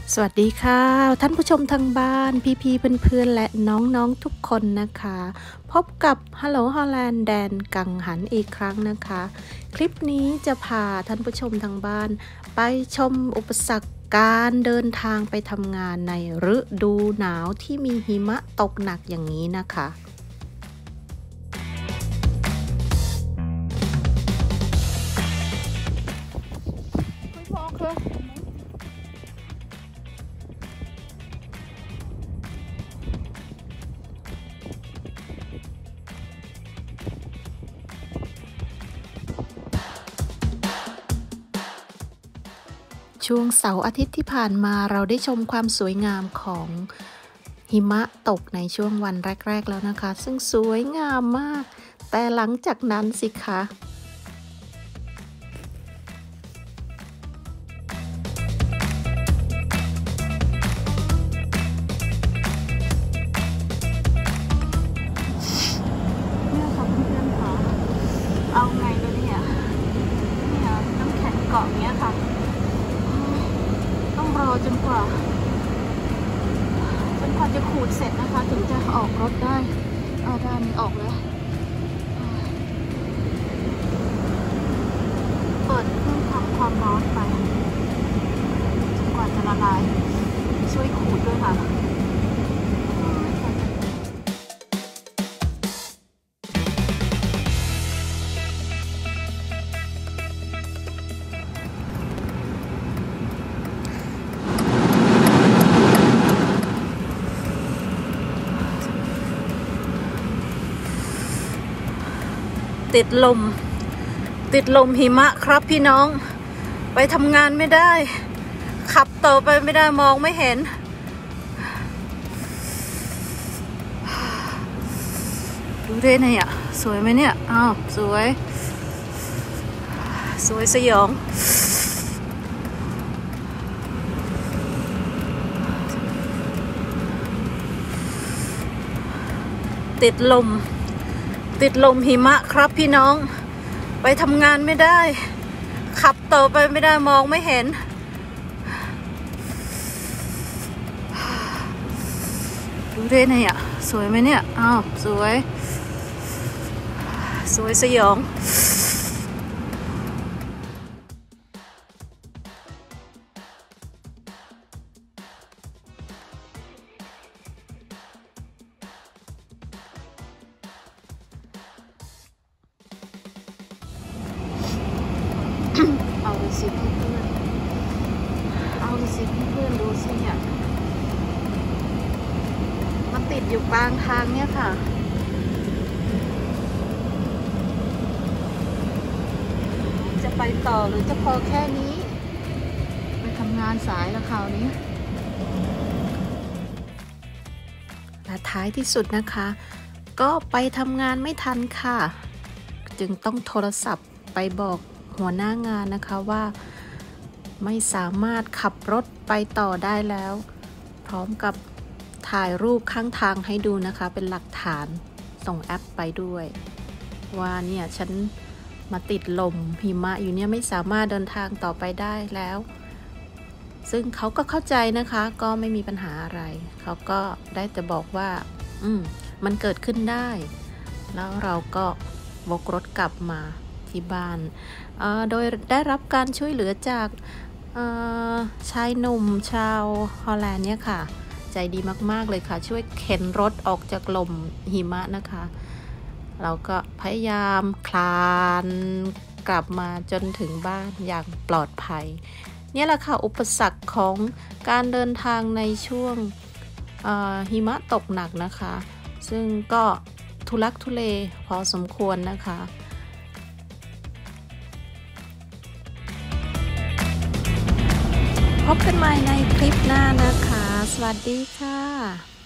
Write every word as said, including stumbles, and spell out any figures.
สวัสดีค่ะท่านผู้ชมทางบ้านพี่ๆเพื่อนๆและน้องๆทุกคนนะคะพบกับ Hello Holland แดนกังหันอีกครั้งนะคะคลิปนี้จะพาท่านผู้ชมทางบ้านไปชมอุปสรรคการเดินทางไปทำงานในฤดูหนาวที่มีหิมะตกหนักอย่างนี้นะคะช่วงเสาร์อาทิตย์ที่ผ่านมาเราได้ชมความสวยงามของหิมะตกในช่วงวันแรกๆแล้วนะคะซึ่งสวยงามมากแต่หลังจากนั้นสิคะเนี่ยค่ะเพื่อนๆค่ะเอาไงเลยเนี่ยเนี่ยน้ำแข็งเกาะเนี้ยค่ะต้องรอจนกว่าจนกว่าจะขูดเสร็จนะคะถึงจะออกรถได้เอาด้านนี้ออกแล้วเปิดเครื่องทำความร้อนไปจนกว่าจะละลายช่วยขูดด้วยค่ะติดลมติดลมหิมะครับพี่น้องไปทำงานไม่ได้ขับต่อไปไม่ได้มองไม่เห็นดูได้ไงอ่ะสวยไหมเนี่ยอ้าวสวยสวยสยองติดลมติดลมหิมะครับพี่น้องไปทำงานไม่ได้ขับต่อไปไม่ได้มองไม่เห็นดูได้ไงอ่ะสวยไหมเนี่ยอ้าวสวยสวยสยองเอาดูสิเพื่อนเอาดูสิเพื่อนดูสิเนี่ยมันติดอยู่กลางทางเนี่ยค่ะจะไปต่อหรือจะพอแค่นี้ไปทำงานสายแล้วคราวนี้และท้ายที่สุดนะคะก็ไปทำงานไม่ทันค่ะจึงต้องโทรศัพท์ไปบอกหัวหน้างานนะคะว่าไม่สามารถขับรถไปต่อได้แล้วพร้อมกับถ่ายรูปข้างทางให้ดูนะคะเป็นหลักฐานส่งแอปไปด้วยว่าเนี่ยฉันมาติดลมหิมะอยู่เนี่ยไม่สามารถเดินทางต่อไปได้แล้วซึ่งเขาก็เข้าใจนะคะก็ไม่มีปัญหาอะไรเขาก็ได้แต่บอกว่าอืมมันเกิดขึ้นได้แล้วเราก็วกรถกลับมาที่บ้านโดยได้รับการช่วยเหลือจากชายหนุ่มชาวฮอลแลนด์เนี่ยค่ะใจดีมากๆเลยค่ะช่วยเข็นรถออกจากลมหิมะนะคะเราก็พยายามคลานกลับมาจนถึงบ้านอย่างปลอดภัยนี่แหละค่ะอุปสรรคของการเดินทางในช่วงหิมะตกหนักนะคะซึ่งก็ทุลักทุเลพอสมควรนะคะพบกันใหม่ในคลิปหน้านะคะสวัสดีค่ะ